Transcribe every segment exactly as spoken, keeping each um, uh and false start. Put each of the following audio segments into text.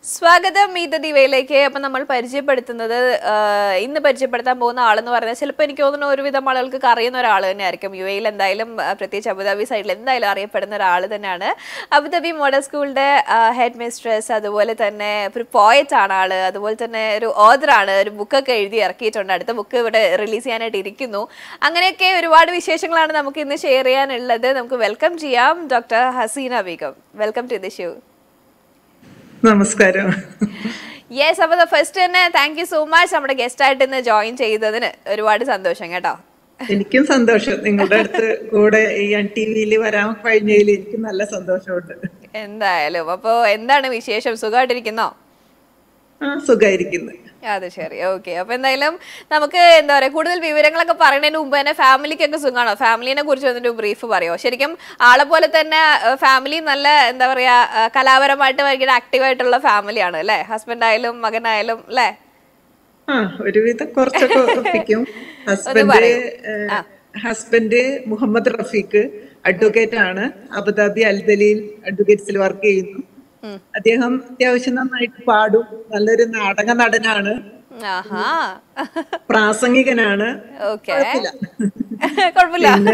സ്വാഗതം മീത ദിവയിലേക്ക്. അപ്പം നമ്മൾ പരിചയപ്പെടുത്തുന്നത് ഇന്ന് പരിചയപ്പെടുത്താൻ പോകുന്ന ആളെന്ന് പറഞ്ഞാൽ ചിലപ്പോൾ എനിക്ക് തോന്നുന്നു ഒരുവിധം ആളുകൾക്ക് അറിയുന്ന ഒരാൾ തന്നെ ആയിരിക്കും. യു എയിൽ എന്തായാലും പ്രത്യേകിച്ച് അബുദാബി സൈഡിൽ എന്തായാലും അറിയപ്പെടുന്ന ഒരാൾ തന്നെയാണ്. അബുദാബി മോഡൽ സ്കൂളിൻ്റെ ഹെഡ് മിസ്ട്രസ്, അതുപോലെ തന്നെ ഒരു പോയറ്റ് ആണ് ആള്, അതുപോലെ തന്നെ ഒരു ഓഥറാണ്. ഒരു ബുക്കൊക്കെ എഴുതി ഇറക്കിയിട്ടുണ്ട്. അടുത്ത ബുക്ക് ഇവിടെ റിലീസ് ചെയ്യാനായിട്ട് ഇരിക്കുന്നു. അങ്ങനെയൊക്കെ ഒരുപാട് വിശേഷങ്ങളാണ് നമുക്ക് ഇന്ന് ഷെയർ ചെയ്യാനുള്ളത്. നമുക്ക് വെൽക്കം ചെയ്യാം doctor Haseena Begum. Welcome to the show. നമസ്കാരം. യെസ്, അപ്പോൾ ഫസ്റ്റ് തന്നെ താങ്ക് യു സോ മച്ച് നമ്മുടെ ഗസ്റ്റ് ആയിട്ട് ഇന്ന് ജോയിൻ ചെയ്തതിന് ഒരുപാട് സന്തോഷം കേട്ടോ. എനിക്കും സന്തോഷം. നിങ്ങളുടെ അടുത്ത് കൂടെ ഈ എൻ ടി വിയിൽ വരാൻ കഴിഞ്ഞതിൽ എനിക്ക് നല്ല സന്തോഷമുണ്ട്. എന്തായാലും അപ്പോ എന്താണ് വിശേഷം? സുഖമായിട്ടിരിക്കുന്നോ? ആ, സുഖമായിരിക്കുന്നു. അത് ശരി, ഓക്കെ. അപ്പൊ എന്തായാലും നമുക്ക് എന്താ പറയാ, കൂടുതൽ വിവരങ്ങളൊക്കെ പറയുന്നതിന് മുമ്പ് തന്നെ ഫാമിലിക്കൊക്കെ സുഖമാണോ? ഫാമിലിനെ കുറിച്ച് വന്നിട്ട് ബ്രീഫ് പറയോ? ശരിക്കും ആളെ പോലെ തന്നെ ഫാമിലി നല്ല എന്താ പറയാ കലാപരമായിട്ട് ഭയങ്കര ആക്റ്റീവായിട്ടുള്ള ഫാമിലിയാണ് അല്ലെ? ഹസ്ബൻഡ് ആയാലും മകനായാലും അല്ലെ? ആ, ഒരുവിധം കുറച്ചൊക്കെ ഒപ്പിക്കും. Husband husband Muhammad Rafeeq advocate ആണ്. അബുദാബി അൽദലീൽ അഡ്വക്കേറ്റ്സിൽ വർക്ക് ചെയ്യുന്നു. അദ്ദേഹം അത്യാവശ്യം നന്നായിട്ട് പാടും. നല്ലൊരു നാടക നടനാണ്, പ്രാസംഗികനാണ്. പിന്നെ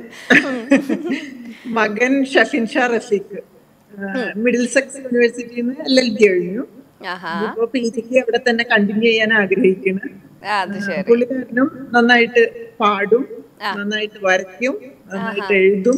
മകൻ ഷഫിൻ ഷാ റഫീഖ് മിഡിൽ സെക്സ് യൂണിവേഴ്സിറ്റിയിൽ നിന്ന് എൽ എൽ ബി കഴിഞ്ഞു. ഇപ്പൊ പി ജിക്ക് അവിടെ തന്നെ കണ്ടിന്യൂ ചെയ്യാൻ ആഗ്രഹിക്കുന്നു. പുള്ളിക്കാരനും നന്നായിട്ട് പാടും, നന്നായിട്ട് വരയ്ക്കും, നന്നായിട്ട് എഴുതും.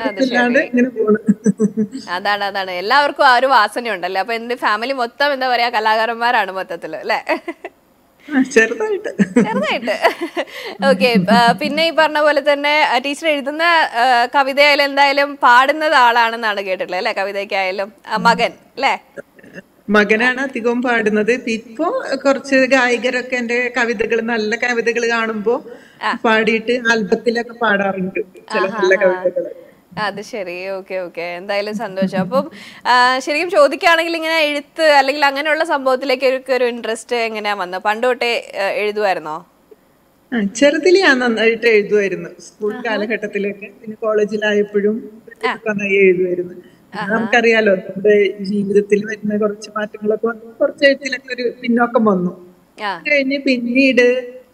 അതാണ് അതാണ് എല്ലാവർക്കും ആ ഒരു വാസന ഉണ്ടല്ലേ. അപ്പൊ എന്റെ ഫാമിലി മൊത്തം എന്താ പറയാ കലാകാരന്മാരാണ് മൊത്തത്തില് അല്ലെ? ചെറുതായിട്ട് ചെറുതായിട്ട് ഓക്കെ. പിന്നെ ഈ പറഞ്ഞ പോലെ തന്നെ ടീച്ചർ എഴുതുന്ന കവിതയായാലും എന്തായാലും പാടുന്നത് ആളാണെന്നാണ് കേട്ടിട്ടുള്ളത് അല്ലെ? കവിതയ്ക്കായാലും മകൻ അല്ലെ? മകനാണ് അധികവും പാടുന്നത്. ഇപ്പൊ കുറച്ച് ഗായകരൊക്കെ എന്റെ കവിതകൾ, നല്ല കവിതകൾ കാണുമ്പോ പാടിയിട്ട് ആൽബത്തിലൊക്കെ പാടാറുണ്ട് ചില നല്ല കവിതകൾ. അത് ശരി, ഓക്കെ ഓക്കെ. എന്തായാലും സന്തോഷം. അപ്പം ശരിക്കും ചോദിക്കുകയാണെങ്കിൽ ഇങ്ങനെ എഴുത്ത് അല്ലെങ്കിൽ അങ്ങനെയുള്ള സംഭവത്തിലേക്ക് ഒരു ഇൻട്രസ്റ്റ് എങ്ങനെയാ വന്നത്? പണ്ട് തൊട്ടേ എഴുതുമായിരുന്നോ? ചെറുതിൽ ഞാൻ നന്നായിട്ട് എഴുതുമായിരുന്നു. സ്കൂൾ കാലഘട്ടത്തിലൊക്കെ, പിന്നെ കോളേജിലായപ്പോഴും നന്നായി എഴുതുമായിരുന്നു. നമുക്കറിയാലോ നമ്മുടെ ജീവിതത്തിൽ വരുന്ന കുറച്ച് മാറ്റങ്ങളൊക്കെ വന്നു. കുറച്ച് എഴുത്തിലൊക്കെ ഒരു പിന്നോക്കം വന്നു. കഴിഞ്ഞ് പിന്നീട്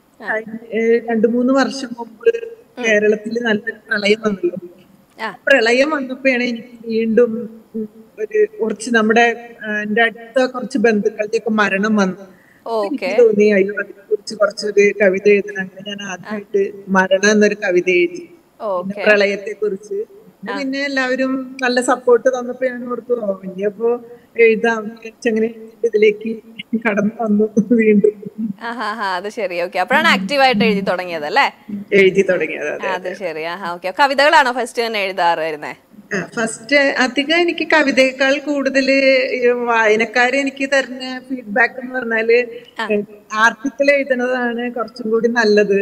രണ്ടു മൂന്ന് വർഷം മുമ്പ് കേരളത്തിൽ നല്ലൊരു പ്രളയം വന്നല്ലോ. പ്രളയം വന്നപ്പോഴാണ് എനിക്ക് വീണ്ടും ഒരു കുറച്ച് നമ്മുടെ എന്റെ അടുത്ത കുറച്ച് ബന്ധുക്കളുടെ ഒക്കെ മരണം വന്നു. എനിക്ക് തോന്നി അയ്യോ അതിനെ കുറിച്ച് കുറച്ചൊരു കവിത എഴുതണം. അങ്ങനെ ഞാൻ ആദ്യമായിട്ട് മരണം എന്നൊരു കവിത എഴുതി, പ്രളയത്തെ കുറിച്ച്. പിന്നെ എല്ലാവരും നല്ല സപ്പോർട്ട് തന്നപ്പോ ഞാൻ ഓർത്തു ഇനിയപ്പോ എഴുതാം, അങ്ങനെ ഇതിലേക്ക് കടന്നു വന്നു വീണ്ടും. അത് ശരി, ഓക്കെ. അപ്പോഴാണ് ആക്റ്റീവായിട്ട് എഴുതി തുടങ്ങിയത് അല്ലേ? എഴുതി തുടങ്ങിയത്. അത് ശരി. ഓക്കെ. കവിതകളാണോ ഫസ്റ്റ് തന്നെ എഴുതാറുവരുന്നേ? ഫസ്റ്റ് അധികം എനിക്ക് കവിതയേക്കാൾ കൂടുതൽ വായനക്കാര് എനിക്ക് തരുന്ന ഫീഡ്ബാക്ക് എന്ന് പറഞ്ഞാല് ആർട്ടിക്കിൾ എഴുതുന്നതാണ് കുറച്ചും കൂടി നല്ലത്.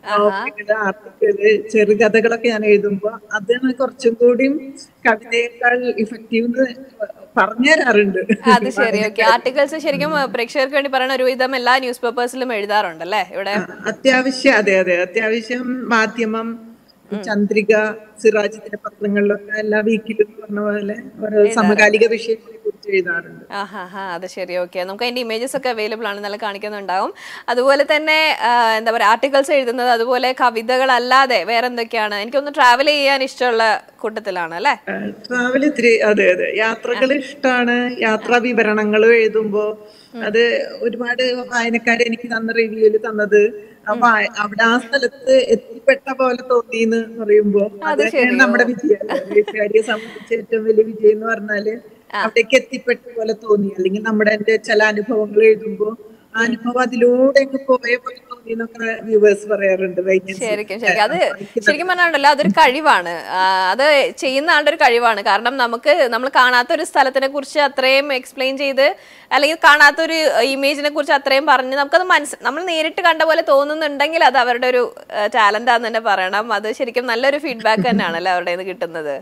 ആർട്ടിക്കിള്, ചെറുകഥകളൊക്കെ ഞാൻ എഴുതുമ്പോ അതാണ് കുറച്ചും കൂടി കവിതയേക്കാൾ ഇഫക്റ്റീവ് എന്ന് പറഞ്ഞു തരാറുണ്ട്. അത് ശരി, ഓക്കെ. ആർട്ടിക്കിൾസ് ശരിക്കും പ്രേക്ഷകർക്ക് വേണ്ടി പറയുന്ന ഒരുവിധം എല്ലാ ന്യൂസ് പേപ്പേഴ്സിലും എഴുതാറുണ്ടല്ലേ ഇവിടെ? അത്യാവശ്യം, അതെ അതെ, അത്യാവശ്യം മാധ്യമം, ചന്ദ്രിക, സിറാജിന്റെ പത്രങ്ങളിലൊക്കെ എല്ലാ വീക്കിലും പറഞ്ഞ പോലെ ഓരോ സമകാലിക വിഷയങ്ങളെ കുറിച്ച് എഴുതാറുണ്ട്. അത് ശരി, ഓക്കെ. നമുക്ക് അതിന്റെ ഇമേജസ് ഒക്കെ അവൈലബിൾ ആണ്, നല്ല കാണിക്കുന്നുണ്ടാവും. അതുപോലെ തന്നെ എന്താ പറയാ ആർട്ടിക്കിൾസ് എഴുതുന്നത്, അതുപോലെ കവിതകൾ അല്ലാതെ വേറെ എന്തൊക്കെയാണ്? എനിക്കൊന്ന് ട്രാവൽ ചെയ്യാൻ ഇഷ്ടമുള്ള കൂട്ടത്തിലാണ് അല്ലെ? ട്രാവൽ ഇത്തിരി, അതെ അതെ, യാത്രകൾ ഇഷ്ടമാണ്. യാത്രാ വിവരണങ്ങളും എഴുതുമ്പോ അത് ഒരുപാട് വായനക്കാര് എനിക്ക് തന്ന റിവ്യൂല് തന്നത് അപ്പൊ അവിടെ ആ സ്ഥലത്ത് എത്തിപ്പെട്ട പോലെ തോന്നിന്ന് പറയുമ്പോ അതൊക്കെയാണ് നമ്മുടെ വിജയം. എഴുത്തുകാരിയെ സംബന്ധിച്ച് ഏറ്റവും വലിയ വിജയം എന്ന് പറഞ്ഞാല് അവിടേക്ക് എത്തിപ്പെട്ട പോലെ തോന്നി. അല്ലെങ്കിൽ നമ്മുടെ എന്റെ ചില അനുഭവങ്ങൾ എഴുതുമ്പോ ആ അനുഭവം അതിലൂടെ പോയ പോലെ തോന്നി എന്നൊക്കെ വ്യൂവേഴ്സ് പറയാറുണ്ട്. ശരിക്കും ശരിക്കും അത് ശരിക്കും പറഞ്ഞാണ്ടല്ലോ അതൊരു കഴിവാണ്. അത് ചെയ്യുന്ന ആളുടെ ഒരു കഴിവാണ്. കാരണം നമുക്ക് നമ്മൾ കാണാത്ത ഒരു സ്ഥലത്തിനെ കുറിച്ച് അത്രയും എക്സ്പ്ലെയിൻ ചെയ്ത്, അല്ലെങ്കിൽ കാണാത്തൊരു ഇമേജിനെ കുറിച്ച് അത്രയും പറഞ്ഞ് നമുക്കത് മനസ്സ് നമ്മൾ നേരിട്ട് കണ്ട പോലെ തോന്നുന്നുണ്ടെങ്കിൽ അത് അവരുടെ ഒരു ടാലന്റ് ആണെന്ന് തന്നെ പറയണം. അത് ശരിക്കും നല്ലൊരു ഫീഡ്ബാക്ക് തന്നെയാണല്ലോ അവരുടെ നിന്ന് കിട്ടുന്നത്.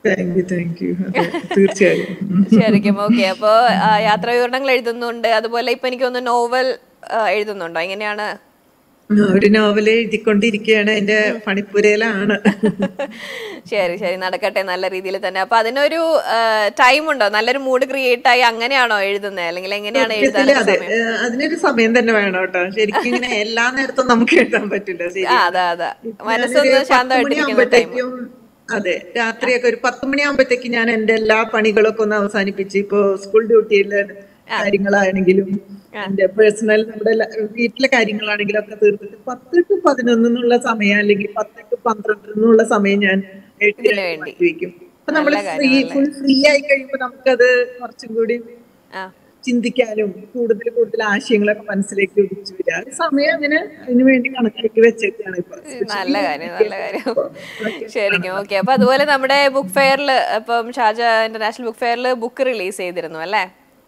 ശരിക്കും, ഓക്കെ. അപ്പൊ യാത്രാ വിവരണങ്ങൾ എഴുതുന്നുണ്ട്, അതുപോലെ ഇപ്പൊ എനിക്ക് തോന്നുന്നു നോവൽ എഴുതുന്നുണ്ടോ? എങ്ങനെയാണ്? ഒരു നോവൽ എഴുതിക്കൊണ്ടിരിക്കുകയാണ്, എന്റെ പണിപ്പുരയിലാണ്. ശരി ശരി, നടക്കട്ടെ നല്ല രീതിയിൽ തന്നെ. അപ്പൊ അതിനൊരു ടൈം ഉണ്ടോ? നല്ലൊരു മൂഡ് ക്രിയേറ്റ് ആയി അങ്ങനെയാണോ എഴുതുന്നത്, അല്ലെങ്കിൽ എങ്ങനെയാണ് എഴുതാൻ? അതെ, അതിനൊരു സമയം തന്നെ വേണം കേട്ടോ. ശരിക്കും ഇങ്ങനെ എല്ലാ നേരത്തും നമുക്ക് എഴുതാൻ പറ്റില്ല. ശരി, അതാ അതാ മനസ്സൊന്ന് ശാന്തമായിട്ടിരിക്കുന്ന ടൈം. അതെ, രാത്രിയൊക്കെ ഒരു പത്ത് മണിയാകുമ്പോഴത്തേക്ക് ഞാൻ എന്റെ എല്ലാ പണികളൊക്കെ ഒന്ന് അവസാനിപ്പിച്ച്, ഇപ്പൊ സ്കൂൾ ഡ്യൂട്ടിയിലെ കാര്യങ്ങളാണെങ്കിലും എന്റെ പേഴ്സണൽ നമ്മുടെ വീട്ടിലെ കാര്യങ്ങളാണെങ്കിലും ഒക്കെ തീർത്തിട്ട് പത്ത് ടു പതിനൊന്നുള്ള സമയം അല്ലെങ്കിൽ പത്ത് ടു പന്ത്രണ്ടിനുള്ള സമയം ഞാൻ എഴുതി മാറ്റിവെക്കും. അപ്പൊ നമ്മള് ഫ്രീ ഫുൾ ഫ്രീ ആയി കഴിയുമ്പോൾ നമുക്കത് കുറച്ചും കൂടി ചിന്തിക്കാനും കൂടുതൽ കൂടുതൽ ആശയങ്ങളൊക്കെ മനസ്സിലേക്ക് ഉദിച്ചു വരിക. സമയം അങ്ങനെ അതിനു വേണ്ടി കണക്കാക്കി വെച്ചേക്കാണ് ഇപ്പൊ. നല്ല കാര്യം, നല്ല കാര്യം. ശരിക്കും. ഓക്കെ. അപ്പൊ അതുപോലെ നമ്മുടെ ബുക്ക് ഫെയറിൽ, ഇപ്പം ഷാർജ ഇന്റർനാഷണൽ ബുക്ക് ഫെയറിൽ ബുക്ക് റിലീസ് ചെയ്തിരുന്നു അല്ലേ?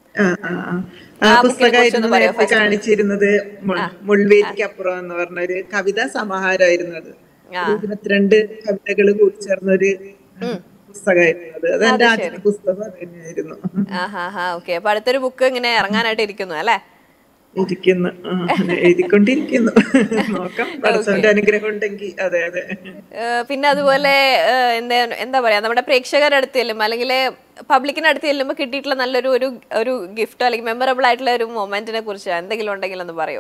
പുസ്തകമായിരുന്നു നേരത്തെ കാണിച്ചിരുന്നത്. മുൾവേലിക്കപ്പുറം എന്ന് പറഞ്ഞ ഒരു കവിതാ സമാഹാരമായിരുന്നു അത്. ഇരുപത്തിരണ്ട് കവിതകൾ കൂടി ചേർന്നൊരു പുസ്തകമായിരുന്നു അത്. അത് എന്റെ ആദ്യത്തെ പുസ്തകം തന്നെയായിരുന്നു. ഓക്കെ. അപ്പൊ അടുത്തൊരു ബുക്ക് ഇങ്ങനെ ഇറങ്ങാനായിട്ട് ഇരിക്കുന്നു അല്ലേ? ഇരിക്കുന്നു, എഴുതിക്കൊണ്ടിരിക്കുന്നു. നോക്കാം, പടച്ചവന്റെ അനുഗ്രഹം ഉണ്ടെങ്കിൽ. അതെ അതെ. പിന്നെ അതുപോലെ എന്താ എന്താ പറയാ, നമ്മുടെ പ്രേക്ഷകരുടെ അടുത്ത് ചെല്ലുമ്പോൾ അല്ലെങ്കിൽ പബ്ലിക്കിന്റെ അടുത്ത് ചെല്ലുമ്പോൾ കിട്ടിയിട്ടുള്ള നല്ലൊരു ഒരു ഒരു ഗിഫ്റ്റോ അല്ലെങ്കിൽ മെമ്മറബിൾ ആയിട്ടുള്ള ഒരു മൊമെന്റിനെ കുറിച്ച് എന്തെങ്കിലും ഉണ്ടെങ്കിൽ ഒന്ന് പറയോ?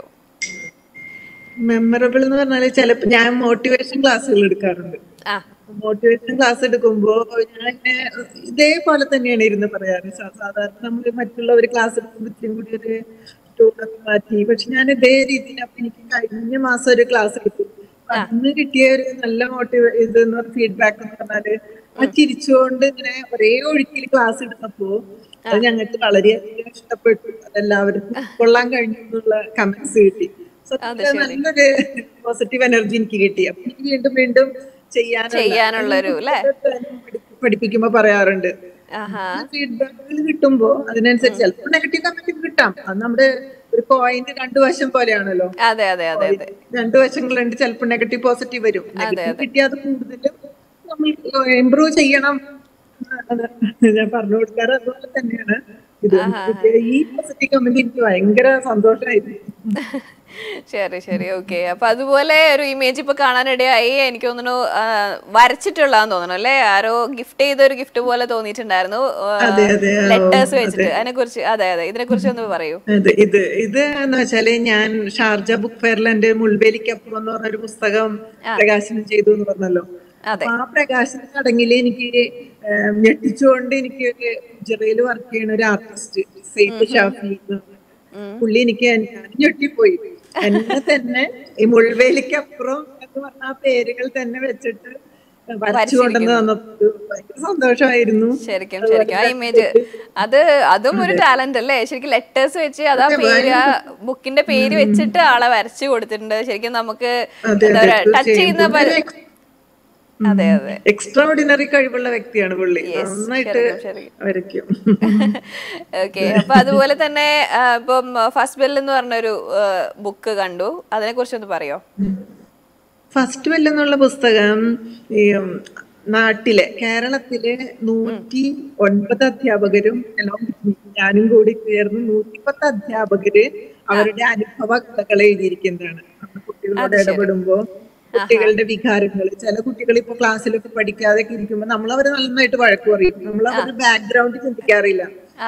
മെമ്മറബിൾ എന്ന് പറഞ്ഞാല് ചിലപ്പോ ഞാൻ മോട്ടിവേഷൻ ക്ലാസ്സുകൾ എടുക്കാറുണ്ട്. മോട്ടിവേഷൻ ക്ലാസ് എടുക്കുമ്പോ ഞാൻ ഇതേപോലെ തന്നെയാണ് ഇരുന്ന് പറയാറ്. സാധാരണ നമ്മള് മറ്റുള്ളവർ ക്ലാസ് എടുക്കുമ്പോഴത്തേക്കും കൂടി ഒരു ടൂണൊക്കെ മാറ്റി, പക്ഷെ ഞാൻ ഇതേ രീതിയിൽ അപ്പൊ എനിക്ക് കഴിഞ്ഞ മാസം ഒരു ക്ലാസ് എടുത്തു. അന്ന് കിട്ടിയ ഒരു നല്ല മോട്ടിവേ ഇത് ഫീഡ്ബാക്ക് എന്ന് പറഞ്ഞാല് ആ ചിരിച്ചുകൊണ്ട് ഇങ്ങനെ ഒരേ ഒഴുക്കിൽ ക്ലാസ് എടുത്തപ്പോ അത് ഞങ്ങൾക്ക് വളരെയധികം ഇഷ്ടപ്പെട്ടു. അതെല്ലാവരും കൊള്ളാൻ കഴിഞ്ഞു എന്നുള്ള കമന്റ്സ് കിട്ടി. നല്ലൊരു പോസിറ്റീവ് എനർജി എനിക്ക് കിട്ടി. അപ്പൊ എനിക്ക് വീണ്ടും വീണ്ടും ചെയ്യാനുള്ള പഠിപ്പിക്കുമ്പോ പറയാറുണ്ട്. ഫീഡ്ബാക്കുകൾ കിട്ടുമ്പോ അതിനനുസരിച്ച് ചിലപ്പോൾ നെഗറ്റീവ് കമന്റ് കിട്ടാം. അത് നമ്മുടെ ഒരു കോയിന്റെ രണ്ടു വശം പോലെയാണല്ലോ. രണ്ടു വശങ്ങളുണ്ട്. ചിലപ്പോൾ നെഗറ്റീവ് പോസിറ്റീവ് വരും. നെഗറ്റീവ് കിട്ടിയാൽ കൂടുതലും നമ്മൾ ഇംപ്രൂവ് ചെയ്യണം ഞാൻ പറഞ്ഞു കൊടുക്കാറ്. അതുപോലെ തന്നെയാണ് ഇത്. ഈ പോസിറ്റീവ് കമന്റ് എനിക്ക് ഭയങ്കര സന്തോഷമായിരുന്നു. ശരി ശരി. ഓക്കെ. അപ്പൊ അതുപോലെ ഒരു ഇമേജ് ഇപ്പൊ കാണാനിടയായി. എനിക്ക് തോന്നുന്നു വരച്ചിട്ടുള്ളതാന്ന് തോന്നുന്നു അല്ലെ? ആരോ ഗിഫ്റ്റ് ചെയ്ത ഒരു ഗിഫ്റ്റ് പോലെ തോന്നിയിട്ടുണ്ടായിരുന്നു, ലെറ്റേഴ്സ് വെച്ചിട്ട്. അതിനെ കുറിച്ച്, അതെ അതെ, ഇതിനെ കുറിച്ച് ഒന്ന് പറയൂ. ഇത് ഇത് എന്ന് വെച്ചാല് ഞാൻ ഷാർജ ബുക്ക് ഫെയറിൽ എന്റെ മുൾവേലിക്കപ്പുറം എന്ന് പറഞ്ഞൊരു പുസ്തകം പ്രകാശനം ചെയ്തു എന്ന് പറഞ്ഞല്ലോ. അപ്പൊ ആ പ്രകാശന ചടങ്ങില് എനിക്ക് ഞെട്ടിച്ചുകൊണ്ട് എനിക്ക് ജെറയിൽ വർക്ക് ചെയ്യുന്ന ഒരു ആർട്ടിസ്റ്റ് സെയ്ദ് ഷാഫി, പുള്ളി എനിക്ക് ഞെട്ടിപ്പോയി. എന്നെ തന്നെ ഈ മുൾവേലിക്കപ്പുറം എന്ന് പറഞ്ഞ ആ പേരുകൾ തന്നെ വെച്ചിട്ട് വരച്ചു കൊണ്ടുവന്ന് തന്നപ്പോൾ ഭയങ്കര സന്തോഷമായിരുന്നു. ശരിക്കും ശരിക്കും ആ ഇമേജ്, അത് അതും ഒരു ടാലന്റ് അല്ലേ? ശരിക്കും ലെറ്റേഴ്സ് വെച്ച് അതാ പേര്, ആ ബുക്കിന്റെ പേര് വെച്ചിട്ട് ആളെ വരച്ചു കൊടുത്തിട്ടുണ്ട്. ശരിക്കും നമുക്ക് എന്താ പറയാ, ടച്ച് ചെയ്യുന്ന പോലെ. അതെ അതെ, എക്സ്ട്രാordinary കഴിവുള്ള വ്യക്തിയാണ് പുള്ളി. നന്നായിട്ട് വരയ്ക്കും. ഓക്കെ. അപ്പൊ അതുപോലെ തന്നെ ഇപ്പം ഫസ്റ്റ് ബെൽ എന്ന് പറഞ്ഞൊരു ബുക്ക് കണ്ടു, അതിനെ കുറിച്ചൊന്ന് പറയോ? ഫസ്റ്റ് ബെൽ എന്നുള്ള പുസ്തകം ഈ നാട്ടിലെ കേരളത്തിലെ നൂറ്റി ഒൻപത് അധ്യാപകരും എല്ലാം ഞാനും കൂടി ചേർന്ന് നൂറ്റിപ്പത്ത് അധ്യാപകര് അവരുടെ അനുഭവ കഥകൾ എഴുതിയിരിക്കുന്നതാണ്. നമ്മൾ കുട്ടികളോട് ഇടപെടുമ്പോ കുട്ടികളുടെ വികാരങ്ങൾ, ചില കുട്ടികൾ ഇപ്പൊ ക്ലാസ്സിലൊക്കെ പഠിക്കാതെ ഇരിക്കുമ്പോ നമ്മൾ അവരെ നന്നായിട്ട് വഴക്ക് പറയും. നമ്മൾ അവരുടെ ബാക്ക്ഗ്രൗണ്ട് ചിന്തിക്കാറില്ല.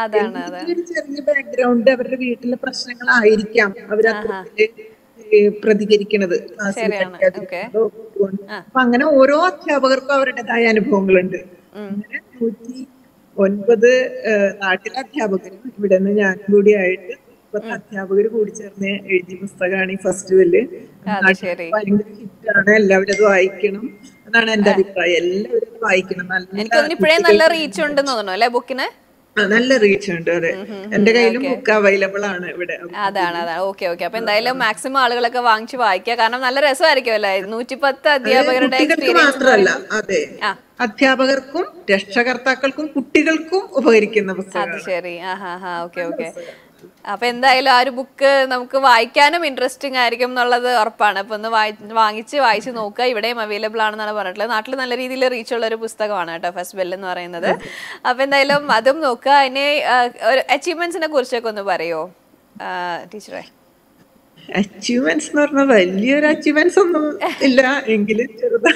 ഒരു ചെറിയ ബാക്ക്ഗ്രൗണ്ട് അവരുടെ വീട്ടിലെ പ്രശ്നങ്ങളായിരിക്കാം അവരത്രത്തില് പ്രതികരിക്കുന്നത്. ക്ലാസ്സിൽ പഠിക്കാതിരിക്കുന്നതോ അപ്പൊ അങ്ങനെ ഓരോ അധ്യാപകർക്കും അവരുടേതായ അനുഭവങ്ങളുണ്ട്. അങ്ങനെ നൂറ്റി ഒൻപത് നാട്ടിലെ അധ്യാപകരും ഇവിടെ നിന്ന് ഞാൻ കൂടി ആയിട്ട് പത്ത് അധ്യാപകർ കൂടി ചേർന്ന് എഴുതിയ പുസ്തകമാണ് ഈ ഫസ്റ്റ് ബെല്ല്. ഭയങ്കര ഹിറ്റാണ്. എല്ലാവരും അത് വായിക്കണം എന്നാണ് എന്റെ അഭിപ്രായം. എല്ലാവരും അത് വായിക്കണം. നല്ല റീച്ച് ഉണ്ടെന്ന് തോന്നുന്നു അല്ലെ ബുക്കിന്? നല്ല റീച്ച് ഉണ്ട്. അതെ, എന്റെ കയ്യിലും ബുക്ക് അവൈലബിൾ ആണ് ഇവിടെ. അതാണ് അതാണ്. Okay okay. അപ്പൊ എന്തായാലും മാക്സിമം ആളുകളൊക്കെ വാങ്ങിച്ചു വായിക്കുക. കാരണം നല്ല രസമായിരിക്കും അല്ലേ? നൂറ്റിപ്പത്ത് അധ്യാപകരുടെ മാത്രമല്ല, അതെ, അധ്യാപകർക്കും രക്ഷകർത്താക്കൾക്കും കുട്ടികൾക്കും ഉപകരിക്കുന്ന പുസ്തകം. അത് ശരി. ആ ഹാ ഹാ. Okay okay. അപ്പൊ എന്തായാലും ആ ഒരു ബുക്ക് നമുക്ക് വായിക്കാനും ഇൻട്രസ്റ്റിംഗ് ആയിരിക്കും എന്നുള്ളത് ഉറപ്പാണ്. അപ്പൊ ഒന്ന് വാങ്ങിച്ച് വായിച്ച് നോക്കുക. ഇവിടെയും അവൈലബിൾ ആണെന്നാണ് പറഞ്ഞിട്ടുള്ളത്. നാട്ടിൽ നല്ല രീതിയിൽ റീച്ച് ഉള്ള ഒരു പുസ്തകമാണ് കേട്ടോ ഫസ്റ്റ് ബെൽ എന്ന് പറയുന്നത്. അപ്പൊ എന്തായാലും അതും നോക്കുക. അതിന് അച്ചീവ്മെന്റ്സിനെ കുറിച്ചൊക്കെ ഒന്ന് പറയോ ടീച്ചറെ? അച്ചീവ്മെന്റ്സ് എന്ന് പറഞ്ഞാൽ വലിയൊരു അച്ചീവ്മെന്റ്സ് ഒന്നും ഇല്ല എങ്കിലും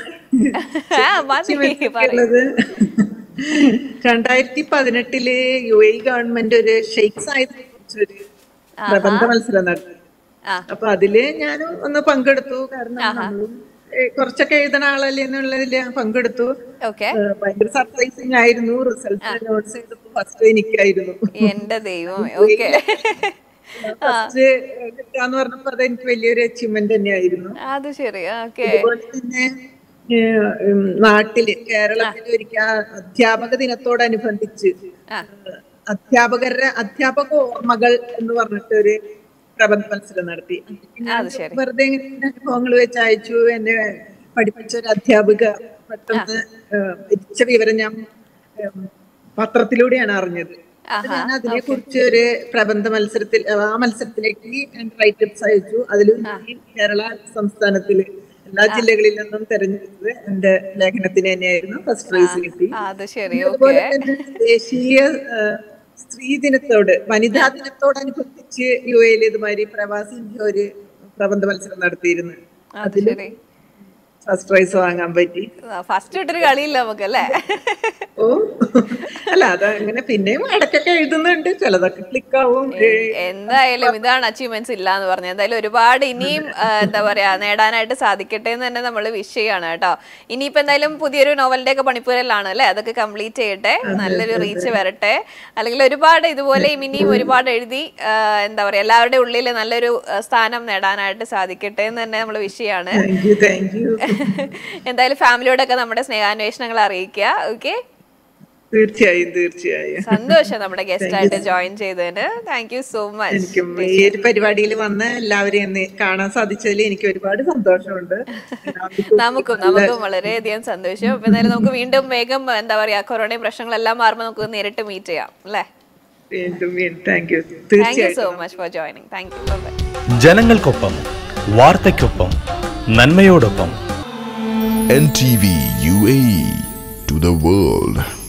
ചെറുതായിട്ടുള്ളത്. രണ്ടായിരത്തി പതിനെട്ടില് യു എ ഗവൺമെന്റ് ഒരു ഷെയ്ഖ് സായിദിനെ കുറിച്ചൊരു പ്രബന്ധ മത്സരം നടത്തി. അപ്പൊ അതില് ഞാൻ ഒന്ന് പങ്കെടുത്തു. കാരണം നമ്മളും കുറച്ചൊക്കെ എഴുതണ ആളല്ലേ എന്നുള്ളതിൽ ഞാൻ പങ്കെടുത്തു. ഭയങ്കര സർപ്രൈസിങ് ആയിരുന്നു. റിസൾട്ട് അനൗൺസ് ചെയ്തപ്പോ ഫസ്റ്റ് എനിക്കായിരുന്നു. എന്റെ ദൈവം. ഫസ്റ്റ് കിട്ടാന്ന് പറഞ്ഞപ്പോ അത് എനിക്ക് വലിയൊരു അച്ചീവ്മെന്റ് തന്നെയായിരുന്നു. അതുപോലെ തന്നെ നാട്ടില് കേരളത്തിൽ ഒരിക്കൽ അധ്യാപക ദിനത്തോടനുബന്ധിച്ച് അധ്യാപകരുടെ അധ്യാപക ഓർമ്മകൾ എന്ന് പറഞ്ഞിട്ട് ഒരു പ്രബന്ധ മത്സരം നടത്തി. വെറുതെ അനുഭവങ്ങൾ വെച്ച് അയച്ചു. എന്നെ പഠിപ്പിച്ച ഒരു അധ്യാപിക പെട്ടെന്ന് മരിച്ച വിവരം ഞാൻ പത്രത്തിലൂടെയാണ് അറിഞ്ഞത്. ഞാൻ അതിനെ കുറിച്ച് ഒരു പ്രബന്ധ മത്സരത്തിൽ ആ മത്സരത്തിലേക്ക് റൈറ്റപ്സ് അയച്ചു. അതിലും കേരള സംസ്ഥാനത്തില് എല്ലാ ജില്ലകളിൽ നിന്നും തെരഞ്ഞെടുത്തത് എന്റെ ലേഖനത്തിന് തന്നെയായിരുന്നു. ഫസ്റ്റ് പ്രൈസ് കിട്ടി. അതുപോലെ തന്നെ ദേശീയ സ്ത്രീ ദിനത്തോട് വനിതാ ദിനത്തോടനുബന്ധിച്ച് യു എയിൽ ഇതുമാതിരി പ്രവാസി ഇന്ത്യ ഒരു പ്രബന്ധ മത്സരം നടത്തിയിരുന്നു. അതില് ഫസ്റ്റ് പ്രൈസ് വാങ്ങാൻ പറ്റി. ഫസ്റ്റ് ഇട്ടൊരു കളിയില്ല നമുക്ക് അല്ലേ? ഓ അല്ല അത് അങ്ങനെ പിന്നെയും ഇടയ്ക്കൊക്കെ എഴുതുന്നുണ്ട്. ചിലതൊക്കെ ക്ലിക്ക് ആവും. എന്തായാലും ഇതാണ് അച്ചീവ്മെന്റ്സ് ഇല്ല എന്ന് പറഞ്ഞത്. എന്തായാലും ഒരുപാട് ഇനിയും എന്താ പറയാ നേടാനായിട്ട് സാധിക്കട്ടെ എന്ന് തന്നെ നമ്മൾ വിഷ് ചെയ്യാണ് കേട്ടോ. ഇനിയിപ്പോ എന്തായാലും പുതിയൊരു നോവലിന്റെ ഒക്കെ പണിപ്പുരലാണ് അല്ലെ? അതൊക്കെ കംപ്ലീറ്റ് ചെയ്യട്ടെ, നല്ലൊരു റീച്ച് വരട്ടെ. അല്ലെങ്കിൽ ഒരുപാട് ഇതുപോലെ ഇനിയും ഒരുപാട് എഴുതി എന്താ പറയാ എല്ലാവരുടെ ഉള്ളിൽ നല്ലൊരു സ്ഥാനം നേടാനായിട്ട് സാധിക്കട്ടെ എന്ന് തന്നെ നമ്മൾ വിഷ് ചെയ്യാണ്. എന്തായാലും ഫാമിലിയോടൊക്കെ നമ്മുടെ സ്നേഹാന്വേഷണങ്ങൾ അറിയിക്കുക. ഓക്കെ, തീർച്ചയായും തീർച്ചയായും. സന്തോഷം നമ്മുടെ ഗസ്റ്റ് ആയിട്ട് ജോയിൻ ചെയ്തതിന്. Thank you so much. എനിക്കും ഈ ഒരു പരിപാടിയിൽ വന്ന് എല്ലാവരെയും കാണാൻ സാധിച്ചതിൽ എനിക്ക് ഒരുപാട് സന്തോഷമുണ്ട്. നമുക്കും നമുക്കും വളരെയധികം സന്തോഷം. അപ്പൊ എന്തായാലും നമുക്ക് വീണ്ടും വേഗം എന്താ പറയാ കൊറോണയും പ്രശ്നങ്ങളെല്ലാം മാറുമ്പോൾ നമുക്ക് നേരിട്ട് മീറ്റ് ചെയ്യാം അല്ലേ? Thank you so much for joining. Thank you. Bye. ജനങ്ങൾക്കൊപ്പം വാർത്തയ്ക്കൊപ്പം നന്മയോടൊപ്പം. N T V U A E to the world.